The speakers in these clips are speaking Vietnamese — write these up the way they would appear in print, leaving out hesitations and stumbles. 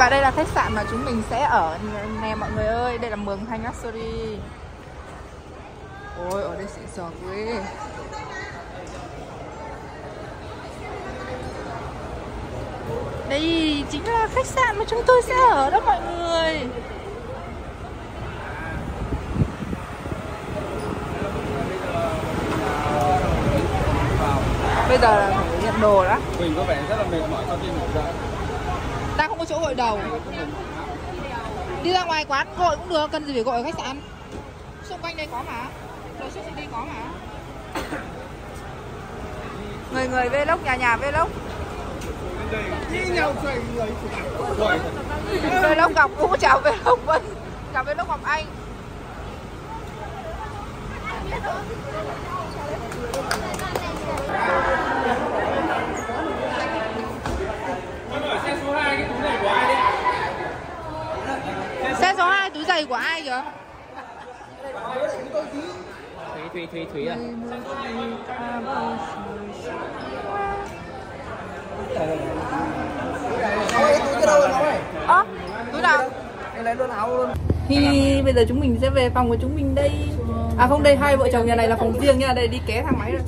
Và đây là khách sạn mà chúng mình sẽ ở nè mọi người ơi. Đây là Mường Thanh Luxury. Ôi, ở đây xịn sò ghê. Đây chính là khách sạn mà chúng tôi sẽ ở đó mọi người. Bây giờ là nhận đồ đó. Mình có vẻ rất là mệt mỏi sau khi ngủ dậy. Ta không có chỗ gội đầu. Đi ra ngoài quán gội cũng được, cần gì phải gội ở khách sạn. Xung quanh đây có mà. Rồi xung quanh đây có mà. Người vlog, nhà vlog. Vlog Ngọc Vũ chào vlog Vân. Chào vlog Ngọc Anh. Xe số 2 cái túi giày của ai đấy? Xe số 2 túi giày của ai kìa? Thúy à? Túi nào? Em lấy luôn áo luôn. Thì bây giờ chúng mình sẽ về phòng của chúng mình đây. À không, đây hai vợ chồng nhà này là phòng riêng nha. Đây đi ké thang máy rồi.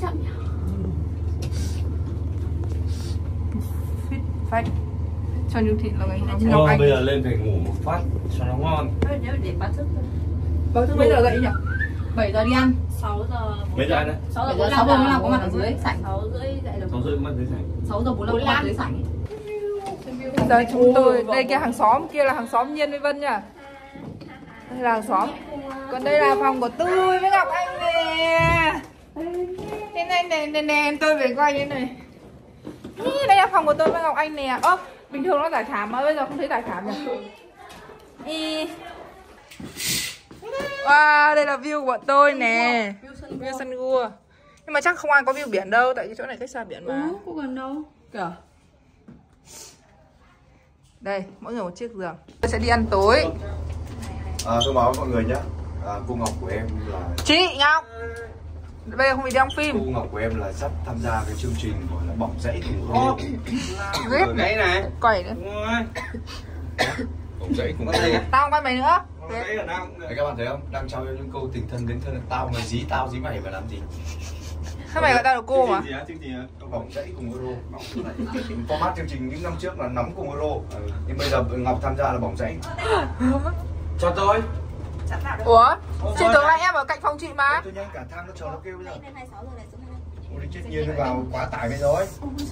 Phách cho Như Thị là ngày Ngọc Anh. Bây giờ lên phải ngủ một phát cho nó ngon. Báo thức mấy giờ dậy nhỉ? 7 giờ đi ăn, 6 giờ. Mấy giờ ăn đấy? 6 giờ 45 có mặt ở dưới sảnh. 6 rưỡi dậy được. 6 rưỡi mất dưới sảnh. 6 giờ 45 có mặt dưới sảnh. Bây giờ chúng tôi đây kia hàng xóm, kia là hàng xóm Nhiên với Vân nha. Đây là hàng xóm. Còn đây là phòng của tôi với Ngọc Anh nè. Nè, tôi về coi như này. Đây là phòng của tôi với Ngọc Anh nè. Ơ, bình thường nó giải thảm mà bây giờ không thấy giải thảm nhỉ. Wow, đây là view của bọn tôi nè. View sân gua. Nhưng mà chắc không ai có view biển đâu, tại cái chỗ này cách xa biển mà. Có gần đâu. Kìa. Đây, mỗi người một chiếc giường. Tôi sẽ đi ăn tối. Thông báo với mọi người nhé. Cô Ngọc của em là... Chị Ngọc. Bây giờ không bị đi đóng phim. Cô Ngọc của em là sắp tham gia cái chương trình gọi là bỏng rẫy cùng cô. Ghét Cái này. Quẩy nữa. Bỏng rẫy cùng cô. Tao không quay mày nữa. Đấy, các bạn thấy không? Đang trao cho những câu tình thân đến thân. Tao dí mày mà làm gì? Sao mày gọi tao là cô mà? Chương trình bỏng rẫy cùng Euro. Format chương trình những năm trước là nóng cùng Euro. Nhưng bây giờ Ngọc tham gia là bỏng rẫy. Cho tôi. Ủa? Chị tưởng là em ở cạnh phòng chị mà. Tôi nhanh cả thang nó chờ nó kêu bây giờ. Ôi đi chết nhiên nó vào quá tải vậy rồi.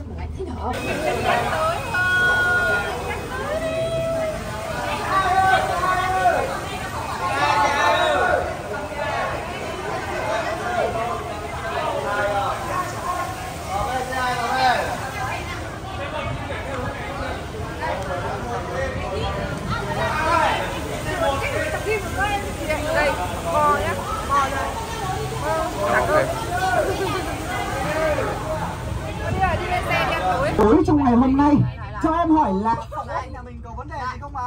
Đây, bò nhá, bò này. Đặt cơ. Đi lên xe đi ăn tối. Tối trong ngày hôm nay cho em hỏi là nhà mình có vấn đề gì không mà?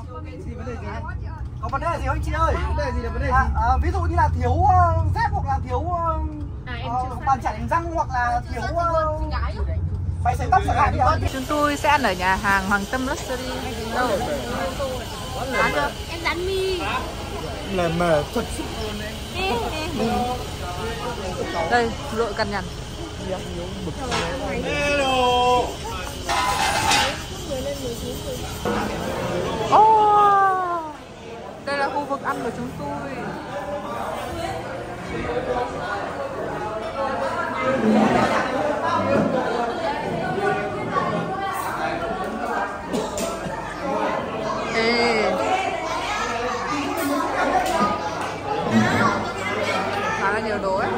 Có vấn đề gì không chị ơi? Vấn đề gì là vấn đề gì? Ví dụ như là thiếu dép hoặc là thiếu bàn chải răng hoặc là thiếu máy sấy tóc chẳng hạn. Chúng tôi sẽ ăn ở nhà hàng Hoàng Tâm Luxury. Đâu? Ăn chưa? Em dán mi. là mà thật sự Đây, lội cằn nhằn. Đây là khu vực ăn của chúng tôi. Khá là nhiều đồ ấy.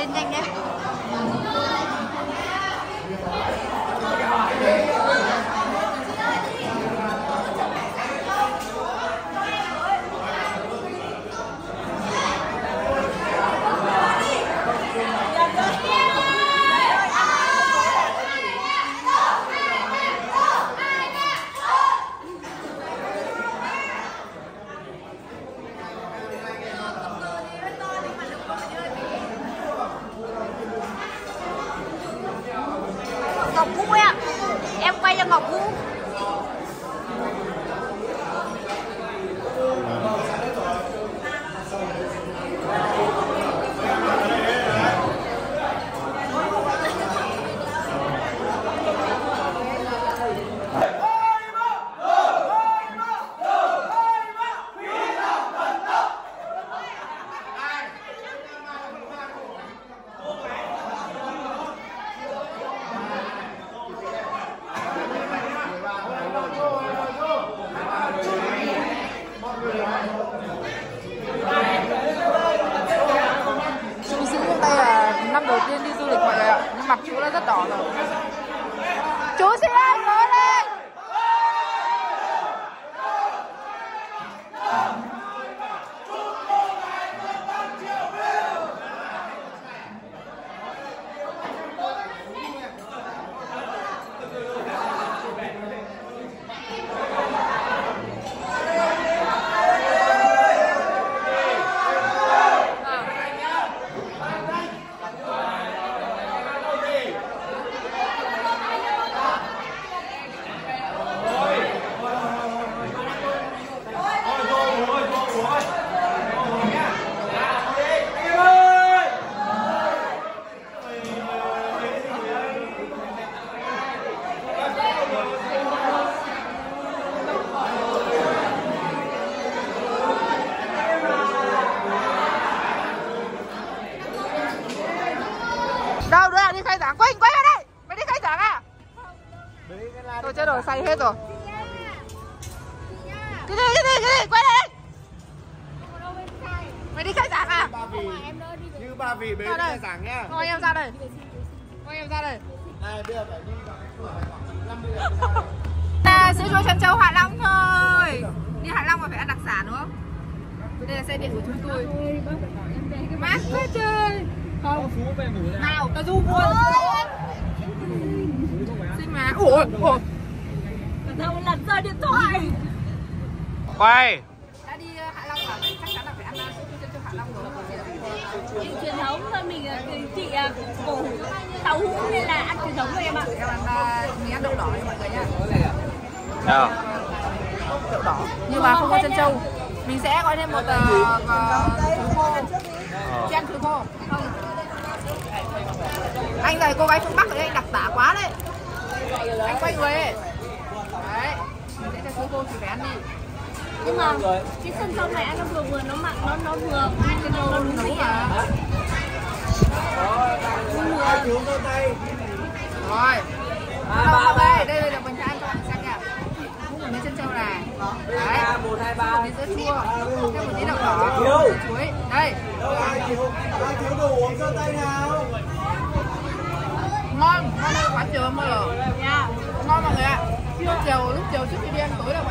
lên nhanh nhé. Ngọc Vũ em quay cho Ngọc Vũ. Đi du lịch mọi người ạ, nhưng mặt chú đã rất đỏ rồi. Chú xin ơi, ngồi lên. Đâu đứa nào đi khai giảng? Quỳnh, quay ra đây. Mày đi khai giảng à? Tôi chơi đồ say hết rồi. Cái gì, quay lại đây. Mày đi khai giảng à? Như ba vì bế đi khai giảng nhá. Thôi em ra đây. Này bây giờ phải đi Sữa chua Trân Châu Hạ Long thôi. Đi Hạ Long mà phải ăn đặc sản đúng không? Đây là xe điện của chúng tôi. Mát quá trời. Không. Nào, tao du buồn. Xin má. Ủa. Đâu lật rơi điện thoại. Quay. Đã đi Hạ Long mà chắc chắn là phải ăn sữa chua Trân Châu Hạ Long rồi. Truyền thống thôi, mình chị cổ tàu hũ nên là ăn truyền thống thôi em ạ. Mình ăn đậu đỏ nha mọi người nha. Nào. Đậu đỏ nhưng mà không có trân châu. Mình sẽ gọi thêm một thử khô. Chen thử khô. Không. Anh này cô gái phương Bắc ở đây anh đặc tả quá đấy. Anh quay người ấy. Đấy. Mình sẽ cho thử khô thì phải ăn đi. Nhưng mà cái sân sông này ăn nó vừa nó mặn, nó vừa nó đúng vị à. Rồi. Đâu đây, đây là mình sẽ ăn cho bạn xem nha. Một miếng trân châu này. Đấy. Một miếng sữa chua. Thêm một tí đậu đỏ. Chuối. Đây. Thiếu đồ uống cho tay nào. Ngon, ngon hơn quá trời mơ rồi. Ngon mọi người ạ. Lúc chiều trước khi đi ăn tối là